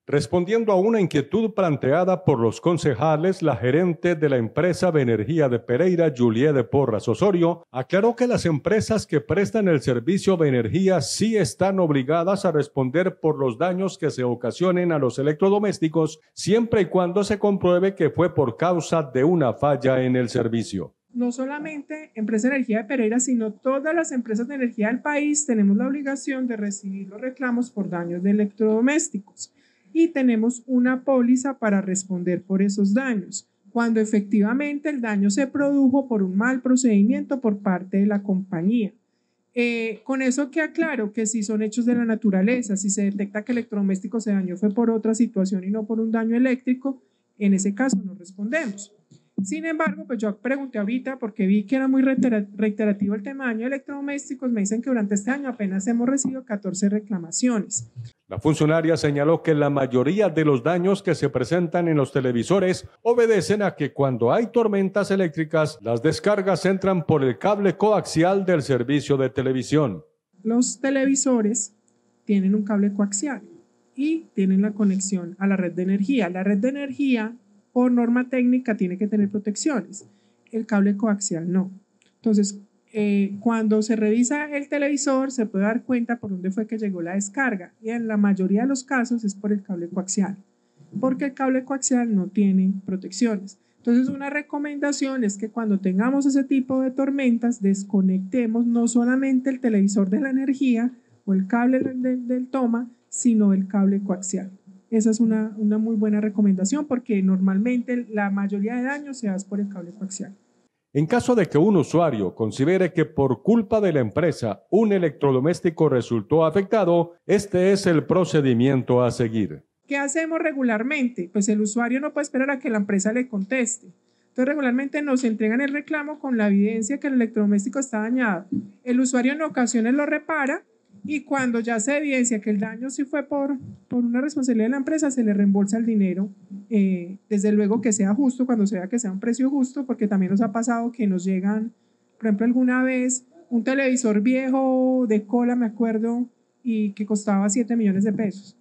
Respondiendo a una inquietud planteada por los concejales, la gerente de la empresa Benergía de Pereira, Juliet de Porras Osorio, aclaró que las empresas que prestan el servicio de energía sí están obligadas a responder por los daños que se ocasionen a los electrodomésticos, siempre y cuando se compruebe que fue por causa de una falla en el servicio. No solamente Empresa Energía de Pereira, sino todas las empresas de energía del país tenemos la obligación de recibir los reclamos por daños de electrodomésticos y tenemos una póliza para responder por esos daños, cuando efectivamente el daño se produjo por un mal procedimiento por parte de la compañía. Con eso queda claro que si son hechos de la naturaleza, si se detecta que el electrodoméstico se dañó fue por otra situación y no por un daño eléctrico, en ese caso no respondemos. Sin embargo, pues yo pregunté ahorita porque vi que era muy reiterativo el tema de daño de electrodomésticos. Me dicen que durante este año apenas hemos recibido 14 reclamaciones. La funcionaria señaló que la mayoría de los daños que se presentan en los televisores obedecen a que cuando hay tormentas eléctricas, las descargas entran por el cable coaxial del servicio de televisión. Los televisores tienen un cable coaxial y tienen la conexión a la red de energía. La red de energía, por norma técnica, tiene que tener protecciones. El cable coaxial no. Entonces, cuando se revisa el televisor, se puede dar cuenta por dónde fue que llegó la descarga. Y en la mayoría de los casos es por el cable coaxial, porque el cable coaxial no tiene protecciones. Entonces, una recomendación es que cuando tengamos ese tipo de tormentas, desconectemos no solamente el televisor de la energía o el cable del toma, sino el cable coaxial. Esa es una muy buena recomendación porque normalmente la mayoría de daños se hace por el cable coaxial. En caso de que un usuario considere que por culpa de la empresa un electrodoméstico resultó afectado, este es el procedimiento a seguir. ¿Qué hacemos regularmente? Pues el usuario no puede esperar a que la empresa le conteste. Entonces regularmente nos entregan el reclamo con la evidencia que el electrodoméstico está dañado. El usuario en ocasiones lo repara y cuando ya se evidencia que el daño sí fue por una responsabilidad de la empresa, se le reembolsa el dinero, desde luego que sea justo, cuando se vea que sea un precio justo, porque también nos ha pasado que nos llegan, por ejemplo, alguna vez un televisor viejo de cola, me acuerdo, y que costaba 7 millones de pesos.